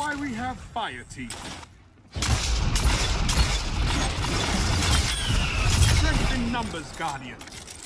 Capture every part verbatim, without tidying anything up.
why we have fire team. Strength in numbers, Guardian.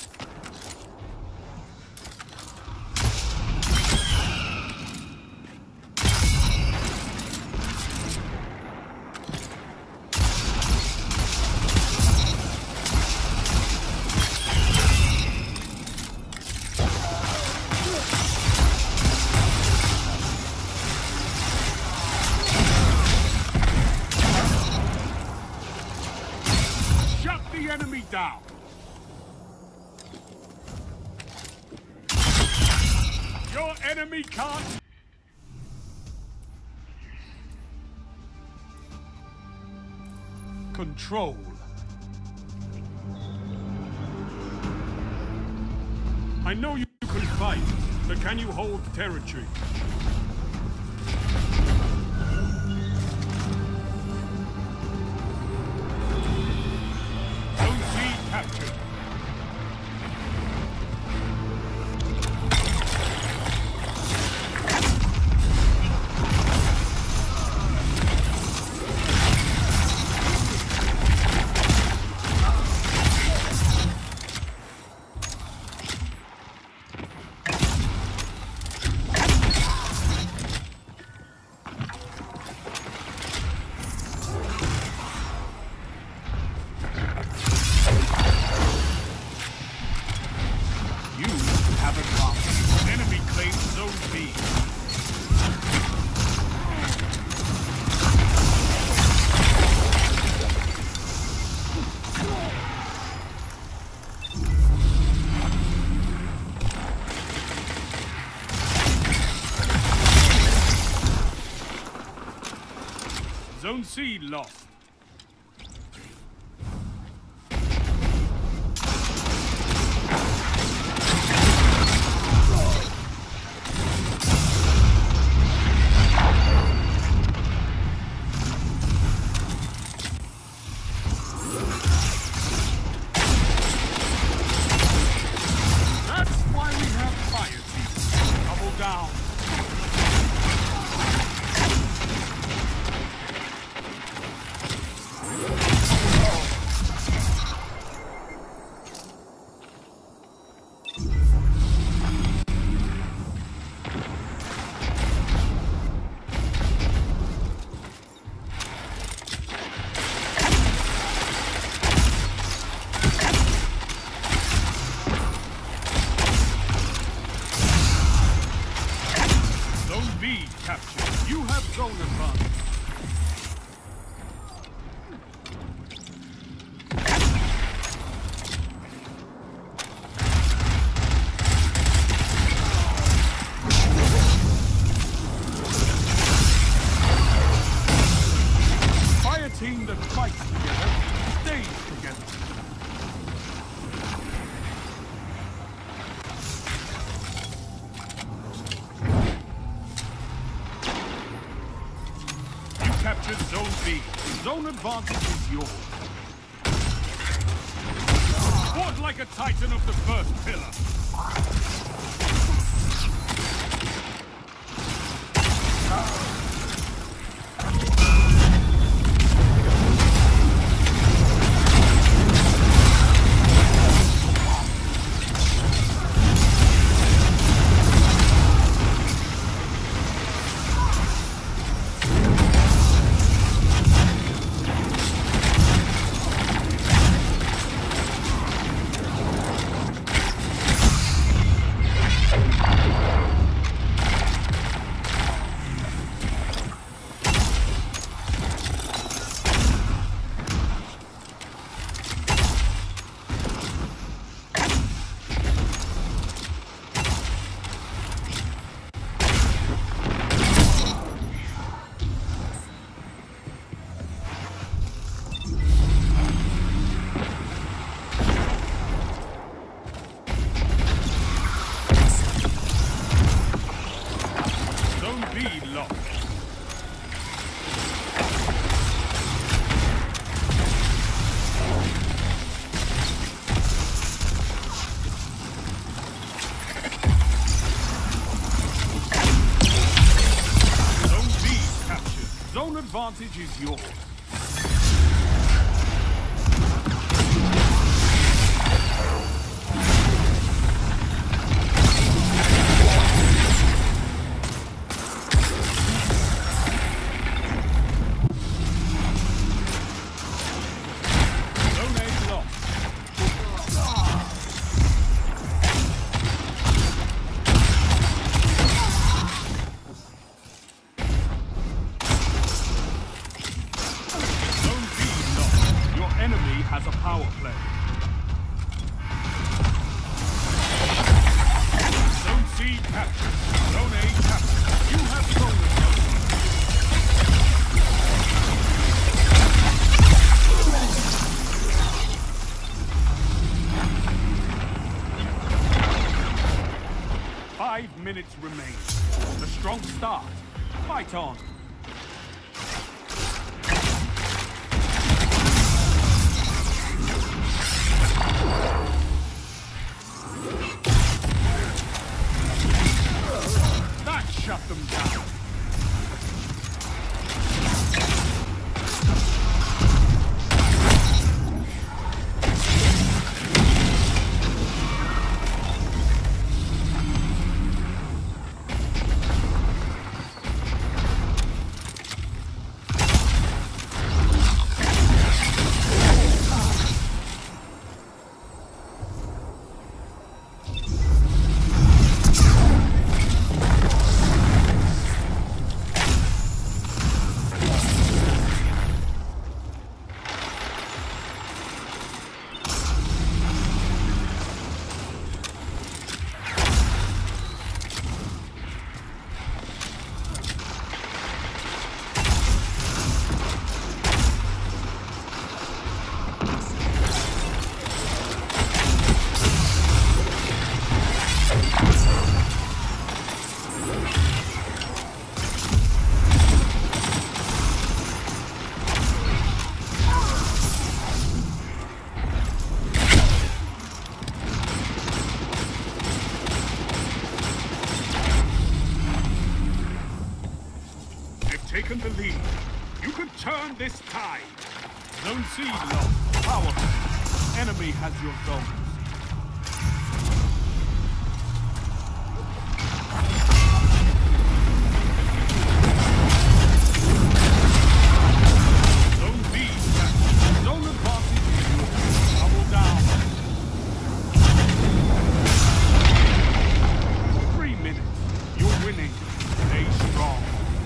Enemy down. Your enemy can't. Control. I know you can fight, but can you hold territory? Captured. Zone C lost. That's why we have fire team. Double down. Captured. You have zone advantage. Fire team that fights together stays together. Captured Zone B. Zone advantage is yours. Fought like a titan of the first pillar. advantage is yours. Has a power play. Zone C captured. Zone A captured. You have zone the Five minutes remain. A strong start. Fight on. Shut them down. Taken the lead. You can turn this tide. Zone C lost. Power. Enemy has your zones. Zone B back. Zone advantage is yours. Double down. Three minutes. You're winning. Stay strong.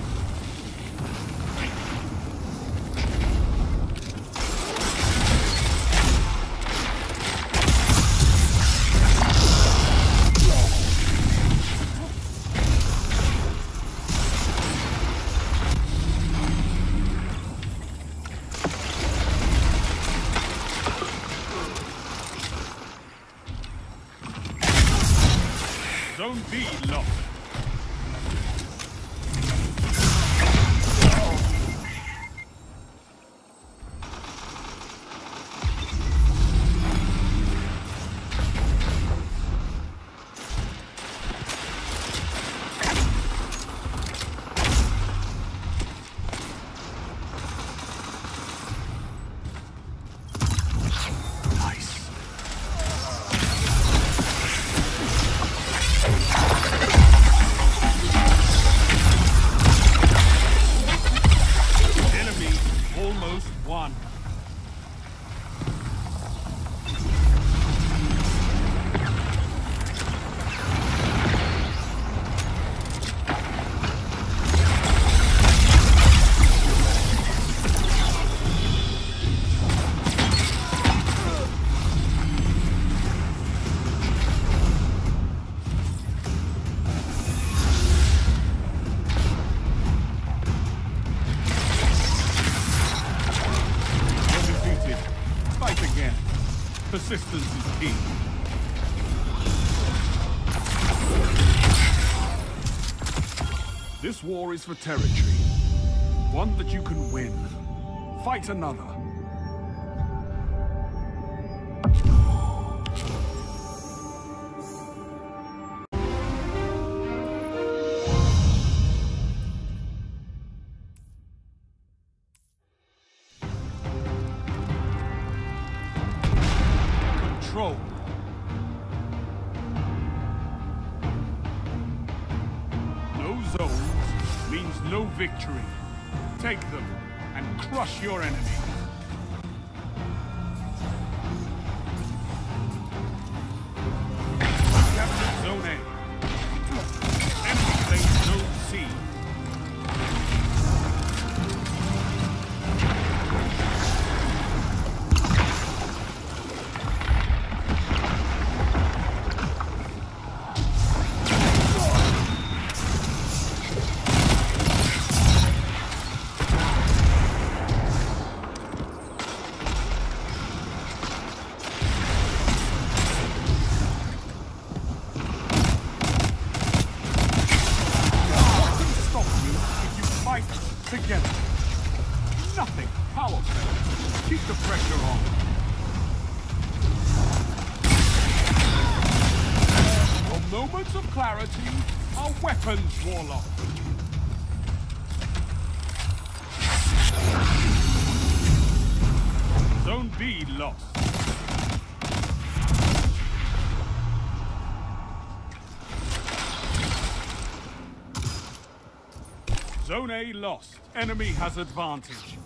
Zone B lost. Persistence is key. This war is for territory. One that you can win. Fight another. control. No zones means no victory. Take them and crush your enemies. Capture Zone A. Enemy claims Zone C. Together. Nothing powerful. Keep the pressure on. For moments of clarity, our weapons, Warlock. Zone B lost. Zone A lost. Enemy has advantage.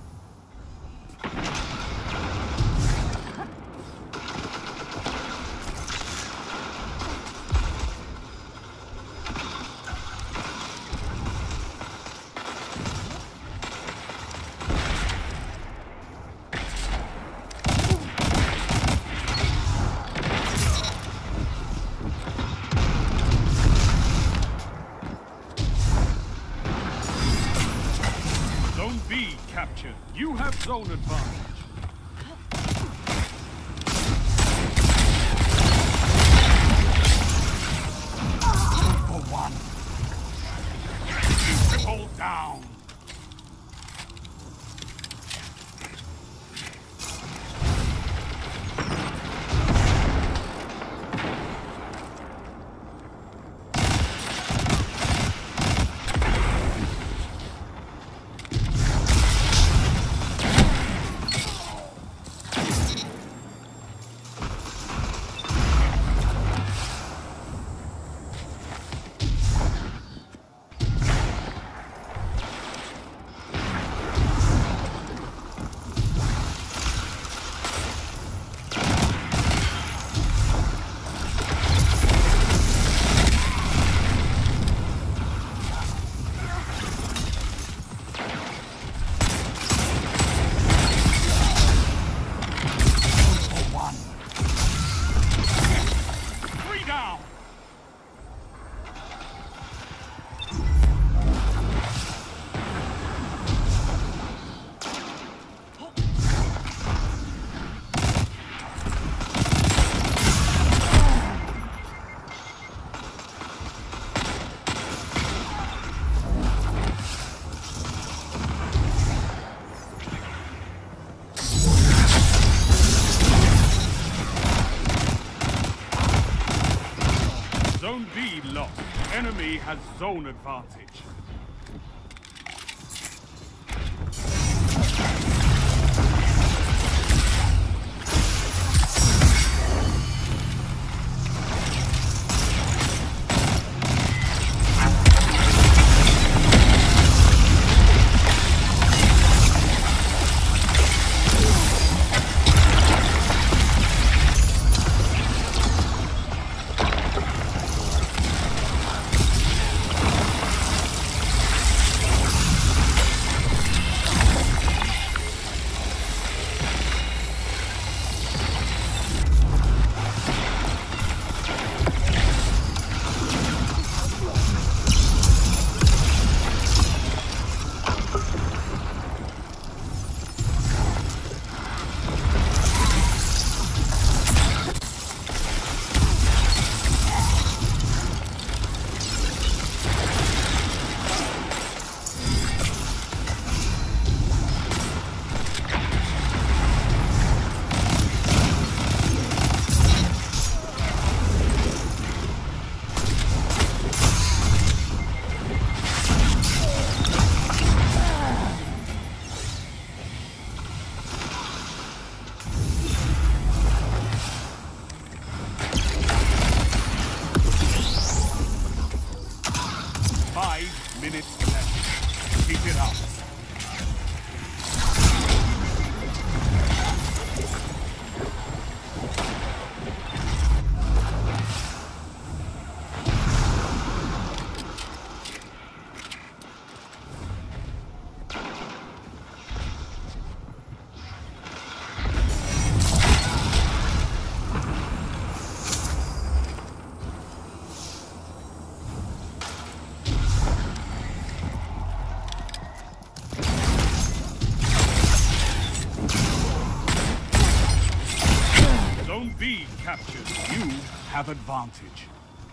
Zone B captured. You have zone advantage. For one. Triple down. Zone B lost. Enemy has zone advantage. captured. You have advantage.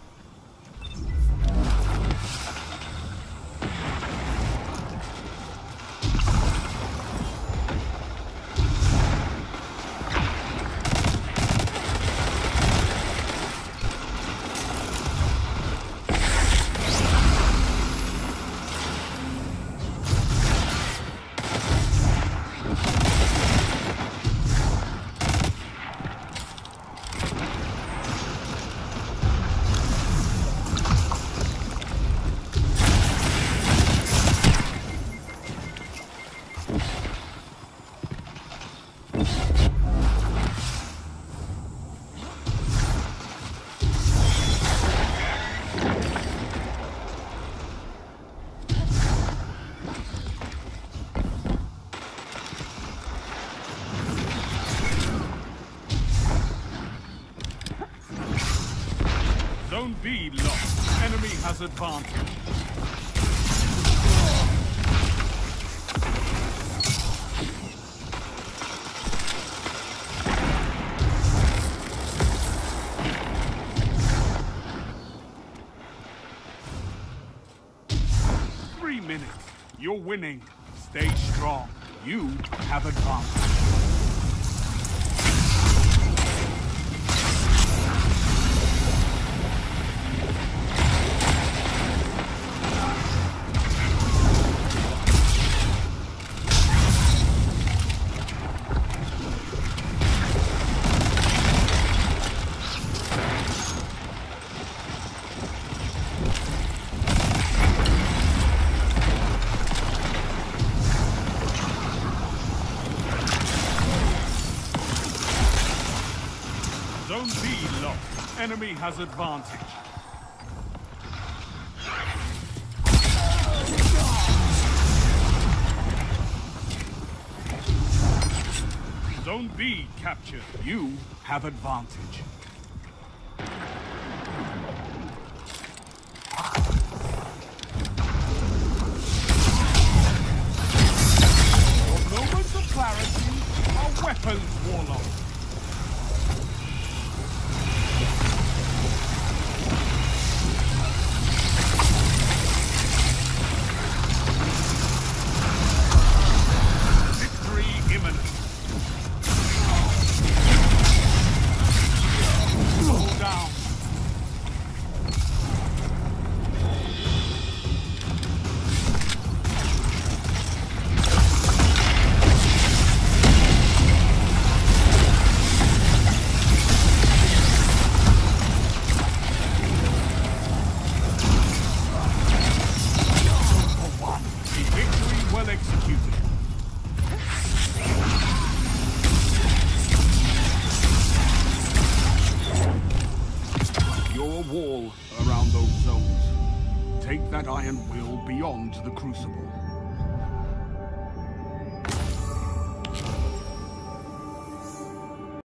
Zone B lost. Enemy has advantage. Three minutes. You're winning. Stay strong. You have advantage. Zone B lost. Enemy has advantage. Zone B captured. You have advantage. For moments of clarity, our weapons, Warlock. Wall around those zones. Take that iron will beyond the Crucible.